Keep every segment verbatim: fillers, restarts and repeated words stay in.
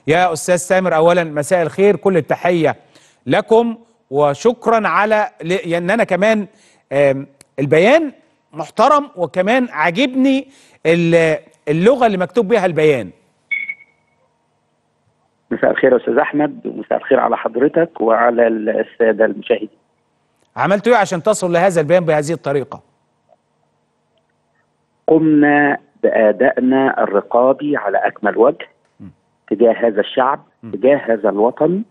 يا أستاذ سامر، أولا مساء الخير، كل التحية لكم وشكرا على لأن أنا كمان البيان محترم، وكمان عاجبني اللغة اللي مكتوب بها البيان. مساء الخير يا أستاذ أحمد، ومساء الخير على حضرتك وعلى السادة المشاهدين. عملتوا إيه عشان تصلوا لهذا البيان بهذه الطريقة؟ قمنا بأدائنا الرقابي على أكمل وجه م. تجاه هذا الشعب، م. تجاه هذا الوطن.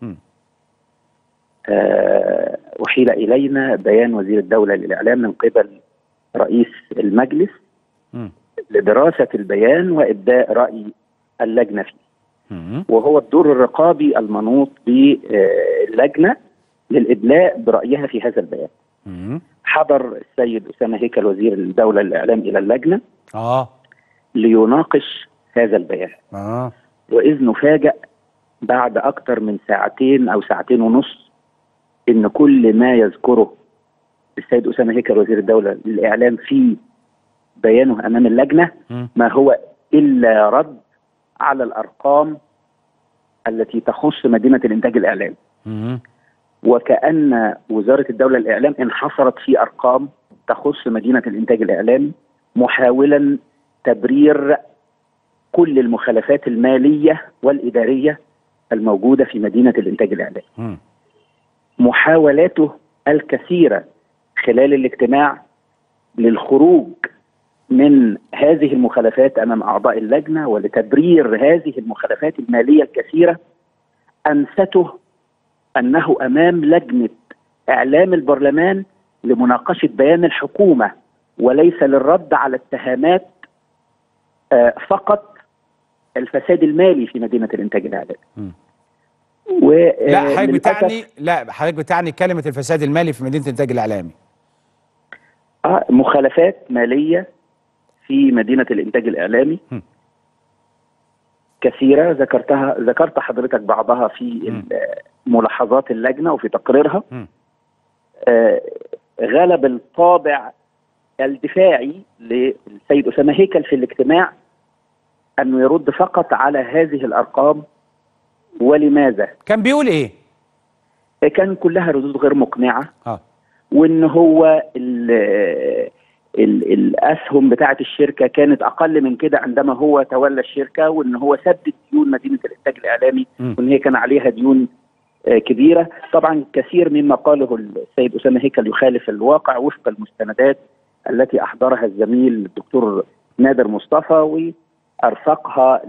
آه أحيل إلينا بيان وزير الدولة للإعلام من قبل رئيس المجلس م. لدراسة البيان وإبداء رأي اللجنة فيه، م. وهو الدور الرقابي المنوط باللجنة للإدلاء برأيها في هذا البيان. م. حضر السيد أسامة هيكل وزير الدولة للإعلام إلى اللجنة آه. ليناقش هذا البيان. آه. وإذ نفاجأ بعد أكثر من ساعتين أو ساعتين ونص إن كل ما يذكره السيد أسامة هيكل وزير الدولة للإعلام في بيانه أمام اللجنة م. ما هو إلا رد على الأرقام التي تخص مدينة الإنتاج الإعلامي. م. وكأن وزارة الدولة للإعلام انحصرت في أرقام تخص مدينة الإنتاج الإعلامي، محاولا تبرير كل المخالفات المالية والإدارية الموجودة في مدينة الإنتاج الإعلامي. م. محاولاته الكثيرة خلال الاجتماع للخروج من هذه المخالفات أمام أعضاء اللجنة ولتبرير هذه المخالفات المالية الكثيرة أنسته أنه أمام لجنة إعلام البرلمان لمناقشة بيان الحكومة وليس للرد على اتهامات آه فقط الفساد المالي في مدينة الإنتاج الإعلامي. و لا حضرتك بتعني لا حضرتك بتعني كلمة الفساد المالي في مدينة الإنتاج الإعلامي. آه مخالفات مالية في مدينة الإنتاج الإعلامي م. كثيرة ذكرتها ذكرت حضرتك بعضها في ملاحظات اللجنة وفي تقريرها. آه غلب الطابع الدفاعي للسيد أسامة هيكل في الاجتماع أنه يرد فقط على هذه الأرقام. ولماذا؟ كان بيقول إيه؟ كان كلها ردود غير مقنعة. آه. وإن هو ال ال الأسهم بتاعة الشركة كانت أقل من كده عندما هو تولى الشركة، وإن هو سدد ديون مدينة الإنتاج الإعلامي م. وإن هي كان عليها ديون كبيرة. طبعا كثير مما قاله السيد أسامة هيكل يخالف الواقع وفق المستندات التي أحضرها الزميل الدكتور نادر مصطفى وأرفقها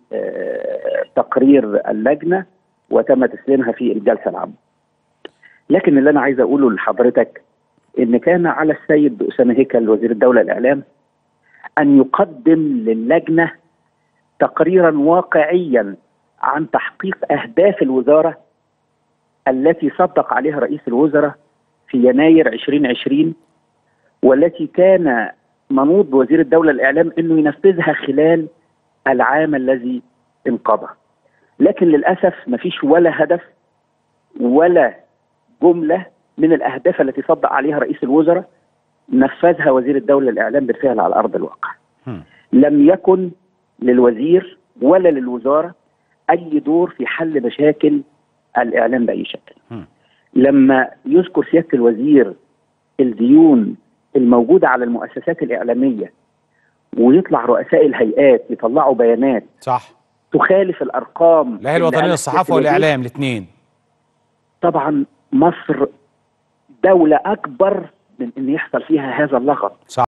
لتقرير اللجنة وتم تسليمها في الجلسة العامة. لكن اللي أنا عايز أقوله لحضرتك إن كان على السيد أسامة هيكل وزير الدولة للإعلام أن يقدم للجنة تقريرا واقعيا عن تحقيق أهداف الوزارة التي صدق عليها رئيس الوزراء في يناير ألفين وعشرين، والتي كان منوط بوزير الدولة للإعلام أنه ينفذها خلال العام الذي انقضى. لكن للأسف ما فيش ولا هدف ولا جملة من الأهداف التي صدق عليها رئيس الوزراء نفذها وزير الدولة للإعلام بالفعل على أرض الواقع. م. لم يكن للوزير ولا للوزارة أي دور في حل مشاكل الإعلام بأي شكل. م. لما يذكر سيادة الوزير الديون الموجودة على المؤسسات الإعلامية ويطلع رؤساء الهيئات يطلعوا بيانات صح تخالف الأرقام، لا هي الوطنية للصحافة والإعلام الاثنين. طبعا مصر دولة أكبر من أن يحصل فيها هذا اللغط. صح.